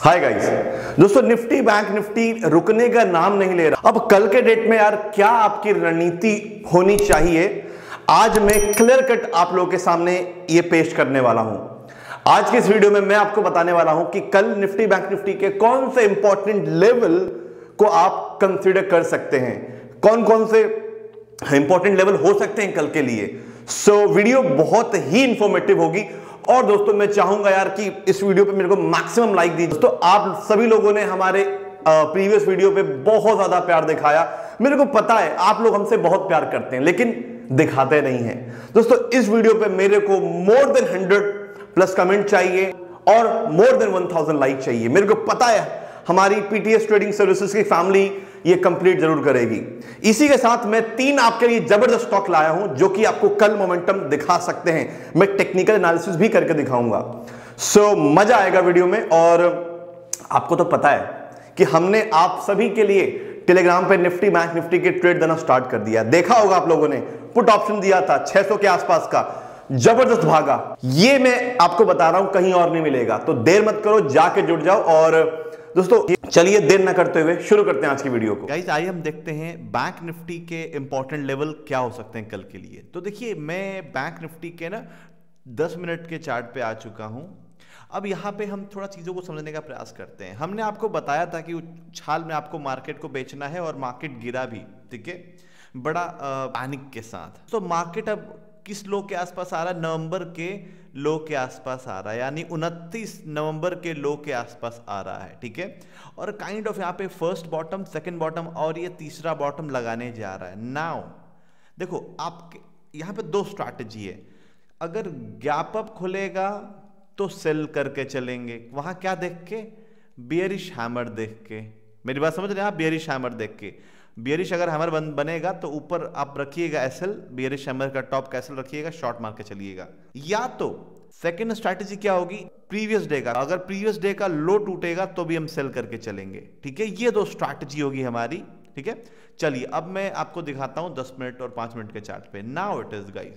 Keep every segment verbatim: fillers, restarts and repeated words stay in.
हाय guys, दोस्तों Nifty bank Nifty रुकने का नाम नहीं ले रहा। अब कल के डेट में यार क्या आपकी रणनीति होनी चाहिए, आज मैं क्लियर कट आप लोगों के सामने ये पेश करने वाला हूं। आज के इस वीडियो में मैं आपको बताने वाला हूं कि कल निफ्टी बैंक निफ्टी के कौन से इंपॉर्टेंट लेवल को आप कंसीडर कर सकते हैं, कौन कौन से इंपॉर्टेंट लेवल हो सकते हैं कल के लिए। सो so, वीडियो बहुत ही इंफॉर्मेटिव होगी और दोस्तों मैं चाहूंगा यार कि इस वीडियो पे मेरे को मैक्सिमम लाइक दीजिए। दोस्तों आप सभी लोगों ने हमारे प्रीवियस वीडियो पे बहुत ज्यादा प्यार दिखाया, मेरे को पता है आप लोग हमसे बहुत प्यार करते हैं लेकिन दिखाते नहीं हैं। दोस्तों इस वीडियो पे मेरे को more than hundred plus comment चाहिए और more than one thousand like चाहिए। मेरे को पता है हमारी पीटीएस ट्रेडिंग सर्विसेज की फैमिली ये कंप्लीट जरूर करेगी। इसी के साथ मैं तीन आपके लिए जबरदस्त स्टॉक लाया हूं जो कि आपको कल मोमेंटम दिखा सकते हैं। मैं टेक्निकल एनालिसिस भी करके दिखाऊंगा। सो so, मजा आएगा वीडियो में। और आपको तो पता है कि हमने आप सभी के लिए टेलीग्राम पे निफ्टी बैंक निफ्टी के ट्रेड देना स्टार्ट कर दिया। देखा होगा आप लोगों ने, पुट ऑप्शन दिया था छह सौ के आसपास का, जबरदस्त भागा। ये मैं आपको बता रहा हूं कहीं और नहीं मिलेगा, तो देर मत करो, जाके जुड़ जाओ। और दोस्तों चलिए देर न करते हुए शुरू करते हैं आज की वीडियो को। गाइस आइए हम देखते हैं बैंक निफ्टी के इंपॉर्टेंट लेवल क्या हो सकते हैं कल के लिए। तो देखिए मैं बैंक निफ्टी के ना दस मिनट के चार्ट पे आ चुका हूं। अब यहाँ पे हम थोड़ा चीज़ों को समझने का प्रयास करते हैं। हमने आपको बताया था कि उछाल में आपको मार्केट को बेचना है और मार्केट गिरा भी, ठीक है, बड़ा पैनिक के साथ। तो मार्केट अब किस लो के आसपास आ रहा है? नवंबर के लो के आसपास आ रहा है, यानी उनतीस नवंबर के लो के आसपास आ रहा है, ठीक है। और काइंड ऑफ यहाँ पे फर्स्ट बॉटम, सेकंड बॉटम और ये तीसरा बॉटम लगाने जा रहा है। नाउ देखो आपके यहाँ पे दो स्ट्रैटेजी है। अगर गैप अप खुलेगा तो सेल करके चलेंगे, वहां क्या देख के? बेयरिश हैमर देख के। मेरी बात समझ रहे हैं आप? बेयरिश हैमर देख के। बियरिश अगर हैमर बन बनेगा तो ऊपर आप रखिएगा एसएल, बियरिश हैमर का टॉप का एसएल रखिएगा, शॉर्ट मार के चलिएगा। या तो सेकंड स्ट्रैटेजी क्या होगी? प्रीवियस डे का, अगर प्रीवियस डे का लो टूटेगा तो भी हम सेल करके चलेंगे, ठीक है। ये दो स्ट्रैटेजी होगी हमारी, ठीक है। चलिए अब मैं आपको दिखाता हूं दस मिनट और पांच मिनट के चार्ट पे। नाउ इट इज गाइस,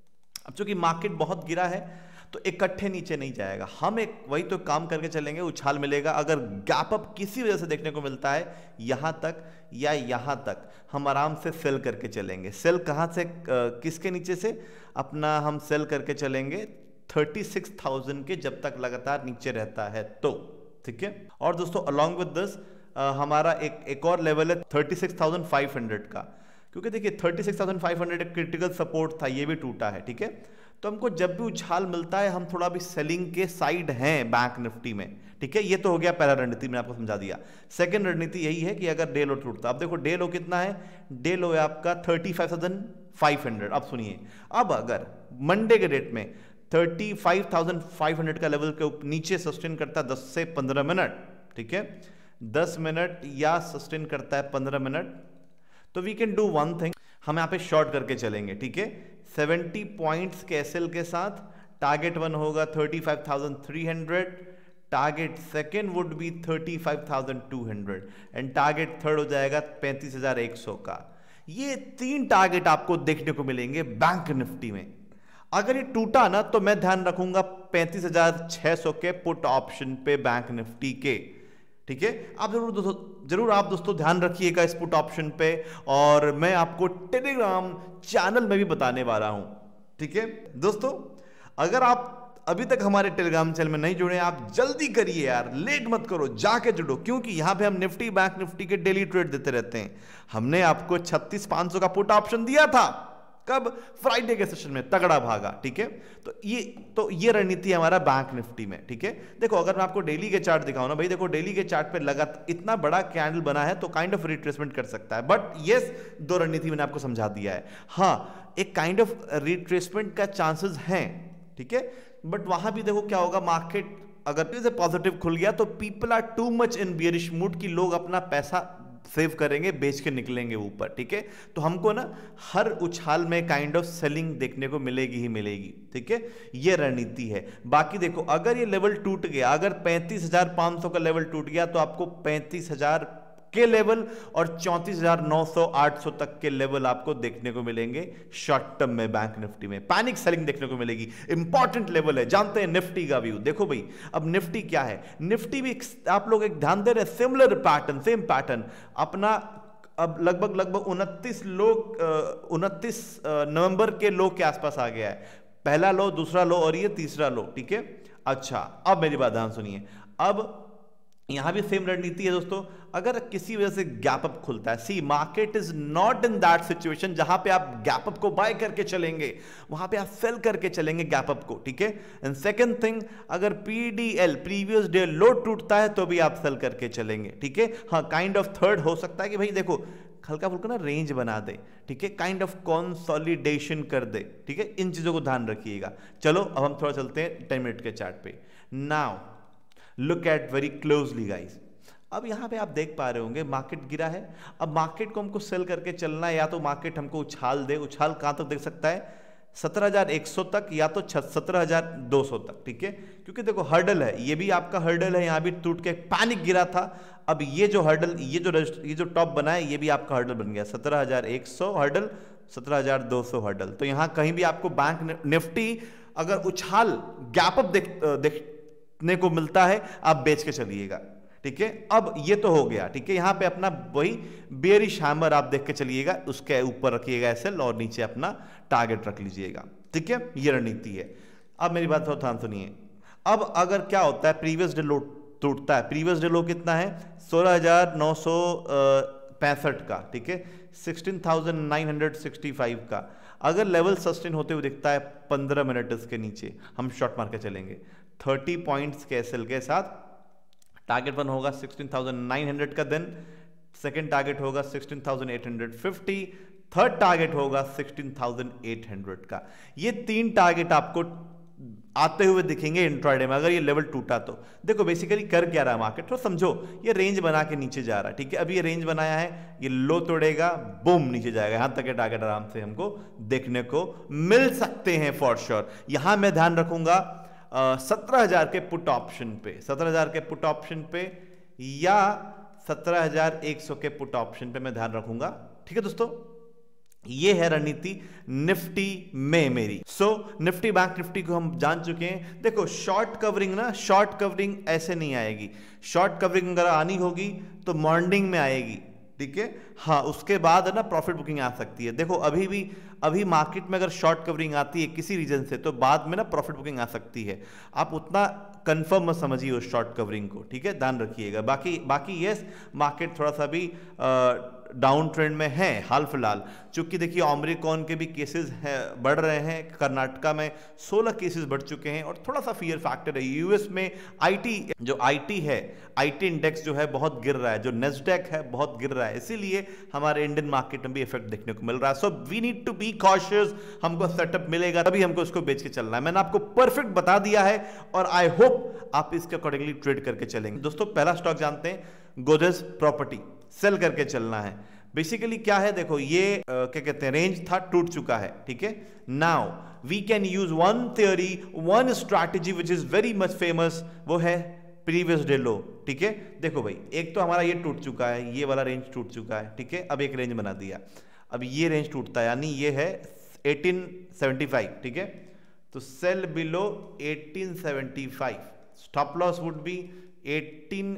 अब चूंकि मार्केट बहुत गिरा है तो इकट्ठे नीचे नहीं जाएगा, हम एक वही तो काम करके चलेंगे, उछाल मिलेगा। अगर गैप अप किसी वजह से देखने को मिलता है यहां तक या यहां तक, हम आराम से सेल करके चलेंगे। सेल कहां से, किसके नीचे से? अपना हम सेल करके चलेंगे थर्टी सिक्स थाउजेंड के, जब तक लगातार नीचे रहता है तो, ठीक है। और दोस्तों अलॉन्ग विद दिस हमारा एक एक और लेवल है thirty six thousand five hundred का, क्योंकि देखिए thirty six thousand five hundred एक क्रिटिकल सपोर्ट था, ये भी टूटा है, ठीक है। तो हमको जब भी उछाल मिलता है हम थोड़ा भी सेलिंग के साइड हैं बैंक निफ्टी में, ठीक है। ये तो हो गया पहला रणनीति, मैंने आपको समझा दिया। सेकंड रणनीति यही है कि अगर डे लो टूटता, अब देखो डे लो कितना है? डे लो है आपका thirty five thousand five hundred. अब सुनिए, अब अगर मंडे के डेट में thirty five thousand five hundred का लेवल के नीचे सस्टेन करता है दस से पंद्रह मिनट, ठीक है, दस मिनट या सस्टेन करता है पंद्रह मिनट, तो we can do one thing, हम यहाँ पे शॉर्ट करके चलेंगे, ठीक है। सेवेंटी पॉइंट्स के एसएल के साथ टारगेट वन होगा thirty five thousand three hundred, target second would be thirty five thousand two hundred and target third हो जाएगा पैंतीस हजार एक सौ का। ये तीन टारगेट आपको देखने को मिलेंगे बैंक निफ्टी में। अगर ये टूटा ना तो मैं ध्यान रखूंगा पैंतीस हजार छह सौ के पुट ऑप्शन पे बैंक निफ्टी के, ठीक है। आप जरूर दोस्तों जरूर आप दोस्तों ध्यान रखिएगा इस पुट ऑप्शन पे, और मैं आपको टेलीग्राम चैनल में भी बताने वाला हूं, ठीक है। दोस्तों अगर आप अभी तक हमारे टेलीग्राम चैनल में नहीं जुड़े, आप जल्दी करिए यार, लेट मत करो, जाके जुड़ो, क्योंकि यहां पे हम निफ्टी बैंक निफ्टी के डेली ट्रेड देते रहते हैं। हमने आपको छत्तीस पांच सौ का पुट ऑप्शन दिया था, कब? फ्राइडे के सेशन में, तगड़ा भागा, ठीक है। तो ये तो ये रणनीति है हमारा बैंक निफ्टी में, ठीक है। देखो अगर मैं आपको डेली के चार्ट दिखाऊं ना भाई, देखो डेली के चार्ट पे लगा इतना बड़ा कैंडल बना है तो काइंड ऑफ रिट्रेसमेंट कर सकता है, बट यस दो रणनीति मैंने आपको समझा दिया है। हाँ एक काइंड ऑफ रिट्रेसमेंट का चांसेस हैं, ठीक है, बट वहां भी देखो क्या होगा, मार्केट अगर से पॉजिटिव खुल गया तो people are too much in bearish mood की लोग अपना पैसा सेव करेंगे, बेच के निकलेंगे ऊपर, ठीक है। तो हमको ना हर उछाल में काइंड ऑफ सेलिंग देखने को मिलेगी ही मिलेगी, ठीक है। ये रणनीति है। बाकी देखो अगर ये लेवल टूट गया, अगर पैंतीस हजार पांच सौ का लेवल टूट गया तो आपको पैंतीस हजार के लेवल और चौंतीस हजार नौ सौ आठ सौ तक के लेवल आपको देखने को मिलेंगे शॉर्ट टर्म में। बैंक निफ्टी में पैनिक सेलिंग देखने को मिलेगी, इंपॉर्टेंट लेवल है। जानते हैं निफ्टी का व्यू, देखो भाई अब निफ्टी क्या है, निफ्टी भी आप लोग एक ध्यान दे रहे हैं, सिमिलर पैटर्न, सेम पैटर्न अपना। अब लगभग लगभग उनतीस लोग उनतीस नवंबर के लो के आसपास आ गया है, पहला लो, दूसरा लो और ये तीसरा लो, ठीक है। अच्छा अब मेरी बात ध्यान सुनिए, अब यहां भी सेम रणनीति है दोस्तों। अगर किसी वजह से गैप अप खुलता है, see market is not in that situation जहां पे आप गैप अप को बाय करके चलेंगे, वहां पे आप सेल करके चलेंगे गैप अप को, ठीक है। एंड सेकंड थिंग, अगर पीडीएल प्रीवियस डे लो टूटता है तो भी आप सेल करके चलेंगे, ठीक है। हाँ काइंड ऑफ थर्ड हो सकता है कि भाई देखो हल्का फुल्का ना रेंज बना दे, ठीक है, काइंड ऑफ कंसोलिडेशन कर दे, ठीक है। इन चीजों को ध्यान रखिएगा। चलो अब हम थोड़ा चलते हैं टेन मिनट के चार्ट पे। Now look at very closely guys. अब यहां पे आप देख पा रहे होंगे मार्केट गिरा है। अब मार्केट को हमको सेल करके चलना है, या तो मार्केट हमको उछाल दे, उछाल कहां तक देख सकता है, सत्रह हजार एक सौ तक या तो सत्रह हजार दो सौ तक, ठीक है। क्योंकि देखो हर्डल है, ये भी आपका हर्डल है, यहां भी टूट के पैनिक गिरा था। अब ये जो हर्डल, ये जो ये जो टॉप बना है, ये भी आपका हर्डल बन गया, सत्रह हजार एक सौ हर्डल, सत्रह हजार दो सौ हर्डल। तो यहां कहीं भी आपको बैंक निफ्टी अगर उछाल गैप अप देख देखने को मिलता है, आप बेच के चलिएगा, ठीक है। अब ये तो हो गया, ठीक है। यहां पे अपना वही बेयरिश हैमर आप देख के चलिएगा, उसके ऊपर रखिएगा एसएल और नीचे अपना टारगेट रख लीजिएगा, ठीक है। ये रणनीति है। अब मेरी बात थोड़ा ध्यान सुनिए। अब अगर क्या होता है, प्रीवियस डे लो टूटता है, प्रीवियस डे लो कितना है, सोलह हजार नौ सौ पैंसठ का, ठीक है, sixteen thousand nine hundred sixty five का। अगर लेवल सस्टेन होते हुए दिखता है पंद्रह मिनट इसके नीचे, हम शॉर्ट मार के चलेंगे तीस पॉइंट्स के एसएल के साथ। टारगेट वन होगा सिक्सटीन थाउजेंड नाइन हंड्रेड का, देन सेकंड टारगेट होगा sixteen thousand eight hundred fifty, third target होगा सिक्सटीन थाउजेंड एट हंड्रेड का। ये तीन टारगेट आपको आते हुए दिखेंगे इंट्राडे में, अगर ये लेवल टूटा तो। देखो बेसिकली कर क्या रहा है मार्केट, तो समझो ये रेंज बना के नीचे जा रहा है, ठीक है। अभी ये रेंज बनाया है, ये लो तोड़ेगा, बूम नीचे जाएगा, यहां तक के टारगेट आराम से हमको देखने को मिल सकते हैं फॉर श्योर। यहां मैं ध्यान रखूंगा सत्रह हजार के पुट ऑप्शन पे, सत्रह हजार के पुट ऑप्शन पे या सत्रह हजार एक सौ के पुट ऑप्शन पे मैं ध्यान रखूंगा, ठीक है दोस्तों। ये है रणनीति निफ्टी में मेरी। So so, Nifty bank Nifty को हम जान चुके हैं। देखो शॉर्ट कवरिंग ना, शॉर्ट कवरिंग ऐसे नहीं आएगी। शॉर्ट कवरिंग अगर आनी होगी तो मॉर्निंग में आएगी, ठीक है। हाँ उसके बाद है ना प्रॉफिट बुकिंग आ सकती है। देखो अभी भी अभी मार्केट में अगर शॉर्ट कवरिंग आती है किसी रीजन से, तो बाद में ना प्रॉफिट बुकिंग आ सकती है। आप उतना कंफर्म मत समझिए उस शॉर्ट कवरिंग को, ठीक है, ध्यान रखिएगा। बाकी बाकी यस मार्केट थोड़ा सा भी आ, डाउन ट्रेंड में है हाल फिलहाल, चूंकि देखिए ओमिक्रॉन के भी केसेस हैं, बढ़ रहे हैं। कर्नाटका में सोलह केसेस बढ़ चुके हैं और थोड़ा सा फियर फैक्टर है। यूएस में आईटी जो आईटी है, आईटी इंडेक्स जो है बहुत गिर रहा है, जो नेस्डैक है बहुत गिर रहा है, इसीलिए हमारे इंडियन मार्केट में भी इफेक्ट देखने को मिल रहा है। So we need to be cautious, हमको सेटअप मिलेगा तभी हमको इसको बेच के चलना है। मैंने आपको परफेक्ट बता दिया है और आई होप आप इसके अकॉर्डिंगली ट्रेड करके चलेंगे। दोस्तों पहला स्टॉक जानते हैं, गोदरेज प्रॉपर्टी, सेल करके चलना है। बेसिकली क्या है, देखो ये आ, क्या कहते हैं, रेंज था, टूट चुका है, ठीक है। Now we can use one theory, one strategy which is very much famous, वो है प्रीवियस डे लो, ठीक है। देखो भाई एक तो हमारा ये टूट चुका है, ये वाला रेंज टूट चुका है, ठीक है। अब एक रेंज बना दिया, अब ये रेंज टूटता है, यानी ये है एटीन सेवेंटी फाइव, ठीक है। तो sell below eighteen seventy five, stop loss would be eighteen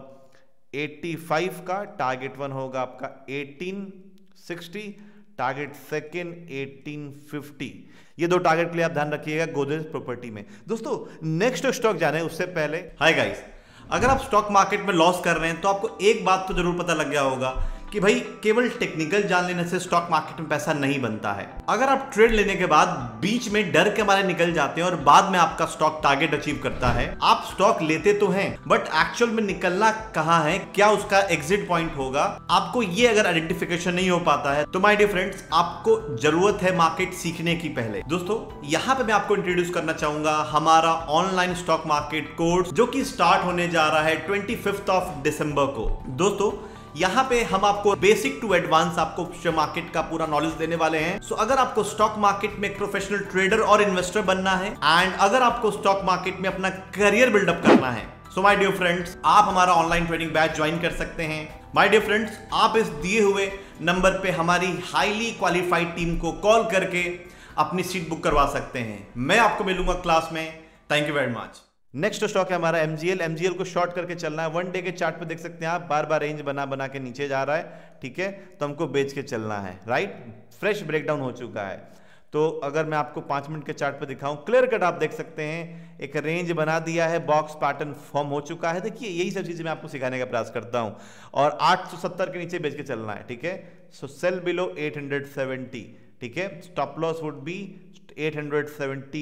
eighty five का, टारगेट वन होगा आपका eighteen sixty, target second eighteen fifty. ये दो टारगेट के लिए आप ध्यान रखिएगा गोदरेज प्रॉपर्टी में। दोस्तों नेक्स्ट स्टॉक जाने उससे पहले, हाय गाइस, अगर आप स्टॉक मार्केट में लॉस कर रहे हैं तो आपको एक बात तो जरूर पता लग गया होगा कि भाई केवल टेक्निकल जान लेने से स्टॉक मार्केट में पैसा नहीं बनता है। अगर आप ट्रेड लेने के बाद बीच में डर के मारे निकल जाते हैं और बाद में आपका स्टॉक टारगेट अचीव करता है, आप स्टॉक लेते तो हैं बट एक्चुअल में निकलना कहां है, क्या उसका एग्जिट पॉइंट होगा, आपको ये अगर आइडेंटिफिकेशन नहीं हो पाता है तो माय डियर फ्रेंड्स आपको जरूरत है मार्केट सीखने की। पहले दोस्तों यहां पे मैं आपको इंट्रोड्यूस करना चाहूंगा हमारा ऑनलाइन स्टॉक मार्केट कोर्स, जो कि स्टार्ट होने जा रहा है ट्वेंटी फिफ्थ ऑफ दिसंबर को। दोस्तों यहां पे हम आपको बेसिक टू एडवांस आपको शेयर मार्केट का पूरा नॉलेज देने वाले हैं। सो so, अगर आपको स्टॉक मार्केट में एक प्रोफेशनल ट्रेडर और इन्वेस्टर बनना है, एंड अगर आपको स्टॉक मार्केट में अपना करियर बिल्डअप करना है, सो माय डियर फ्रेंड्स, आप हमारा ऑनलाइन ट्रेडिंग बैच ज्वाइन कर सकते हैं। माय डियर फ्रेंड्स, आप इस दिए हुए नंबर पे हमारी हाईली क्वालिफाइड टीम को कॉल करके अपनी सीट बुक करवा सकते हैं। मैं आपको मिलूंगा क्लास में। Thank you very much. Next stock है हमारा एमजीएल। एमजीएल को शॉर्ट करके चलना है। वन डे के चार्ट पे देख सकते हैं आप, बार बार रेंज बना बना के नीचे जा रहा है, ठीक है, तो हमको बेच के चलना है, राइट। फ्रेश ब्रेकडाउन हो चुका है। तो अगर मैं आपको पांच मिनट के चार्ट पे दिखाऊं, क्लियर कट आप देख सकते हैं, एक रेंज बना दिया है, बॉक्स पैटर्न फॉर्म हो चुका है। देखिए यही सब चीजें मैं आपको सिखाने का प्रयास करता हूं। और आठ सौ सत्तर के नीचे बेच के चलना है, ठीक है। So sell below eight hundred seventy, ठीक है। Stop loss would be eight hundred seventy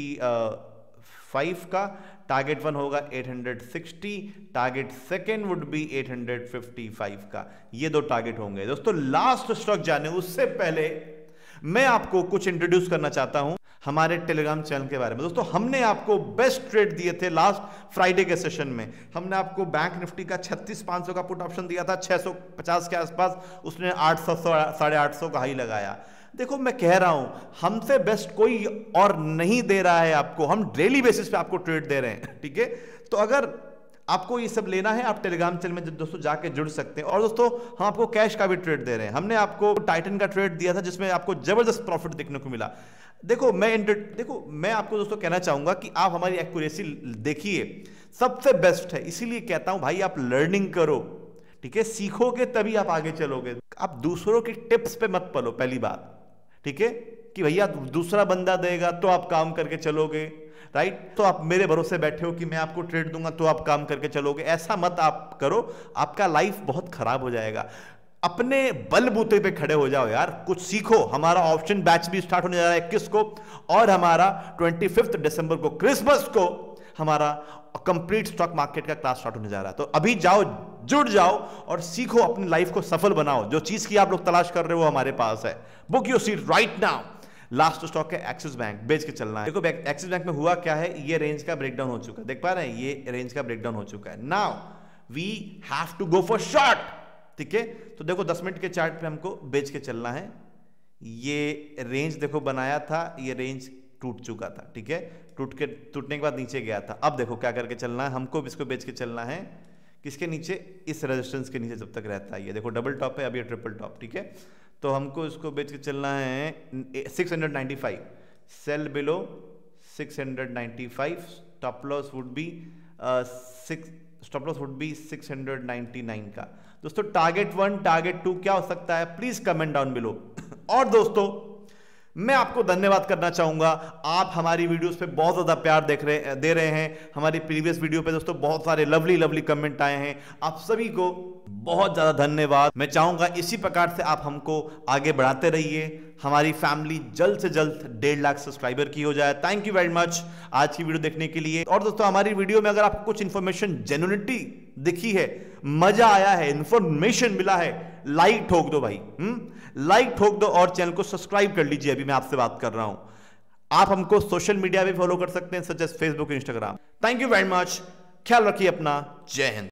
five का, टारगेट वन होगा eight hundred sixty, target second would be eight hundred fifty five का। ये दो टारगेट होंगे दोस्तों। लास्ट स्टॉक जाने उससे पहले मैं आपको कुछ इंट्रोड्यूस करना चाहता हूं हमारे टेलीग्राम चैनल के बारे में। दोस्तों हमने आपको बेस्ट ट्रेड दिए थे लास्ट फ्राइडे के सेशन में। हमने आपको बैंक निफ्टी का छत्तीस पाँच सौ का पुट ऑप्शन दिया था, छह सौ पचास के आसपास, उसने आठ सौ साढ़े आठ सौ का हाई लगाया। देखो मैं कह रहा हूं, हमसे बेस्ट कोई और नहीं दे रहा है आपको, हम डेली बेसिस पे आपको ट्रेड दे रहे हैं, ठीक है। तो अगर आपको ये सब लेना है, आप टेलीग्राम चैनल में दोस्तों जाके जुड़ सकते हैं। और दोस्तों हम आपको कैश का भी ट्रेड दे रहे हैं। हमने आपको टाइटन का ट्रेड दिया था जिसमें आपको जबरदस्त प्रॉफिट देखने को मिला। देखो मैं देखो मैं आपको दोस्तों कहना चाहूंगा कि आप हमारी एक्यूरेसी देखिए, सबसे बेस्ट है। इसीलिए कहता हूं भाई, आप लर्निंग करो, ठीक है, सीखोगे तभी आप आगे चलोगे। आप दूसरों की टिप्स पे मत पलो, पहली बात, ठीक है, कि भैया दूसरा बंदा देगा तो आप काम करके चलोगे, राइट। तो आप मेरे भरोसे बैठे हो कि मैं आपको ट्रेड दूंगा तो आप काम करके चलोगे, ऐसा मत आप करो, आपका लाइफ बहुत खराब हो जाएगा। अपने बलबूते पे खड़े हो जाओ यार, कुछ सीखो। हमारा ऑप्शन बैच भी स्टार्ट होने जा रहा है इक्कीस को, और हमारा ट्वेंटी फिफ्थ दिसंबर को, क्रिसमस को, हमारा कंप्लीट स्टॉक मार्केट का क्लास स्टार्ट होने जा रहा है। तो अभी जाओ, जुड़ जाओ और सीखो, अपनी लाइफ को सफल बनाओ। जो चीज की आप लोग तलाश कर रहे हो वो हमारे पास है। Book your seat right now. Last stock है एक्सिस बैंक, बेच के चलना है। देखो एक्सिस बैंक में हुआ क्या है, ये रेंज का ब्रेकडाउन हो चुका है, देख पा रहे हैं, ये रेंज का ब्रेकडाउन हो चुका है। Now we have to go for short, ठीक है। तो देखो दस मिनट के चार्ट पे हमको बेच के चलना है। ये रेंज देखो बनाया था, ये रेंज टूट चुका था, ठीक है, टूट के टूटने के बाद नीचे गया था। अब देखो क्या करके चलना है, हमको इसको बेच के चलना है किसके नीचे, इस रेजिस्टेंस के नीचे जब तक रहता है। ये देखो डबल टॉप है, अब ये ट्रिपल टॉप, ठीक है। तो हमको इसको बेच के चलना है six hundred ninety five, sell below six hundred ninety five, stop loss would be six stop loss would be six hundred ninety nine का। दोस्तों टारगेट वन, टारगेट टू क्या हो सकता है, प्लीज कमेंट डाउन बिलो। और दोस्तों मैं आपको धन्यवाद करना चाहूंगा, आप हमारी वीडियोस पे बहुत ज्यादा प्यार देख रहे दे रहे हैं। हमारी प्रीवियस वीडियो पे दोस्तों बहुत सारे लवली लवली कमेंट आए हैं, आप सभी को बहुत ज्यादा धन्यवाद। मैं चाहूंगा इसी प्रकार से आप हमको आगे बढ़ाते रहिए। हमारी फैमिली जल्द से जल्द डेढ़ लाख सब्सक्राइबर की हो जाए। थैंक यू वेरी मच आज की वीडियो देखने के लिए। और दोस्तों हमारी वीडियो में अगर आपको कुछ इंफॉर्मेशन जेन्युइनिटी दिखी है, मजा आया है, इंफॉर्मेशन मिला है, लाइक ठोक दो भाई, हम्म लाइक ठोक दो और चैनल को सब्सक्राइब कर लीजिए। अभी मैं आपसे बात कर रहा हूं। आप हमको सोशल मीडिया पे फॉलो कर सकते हैं, such as Facebook, Instagram. Thank you very much, ख्याल रखिए अपना। जय हिंद।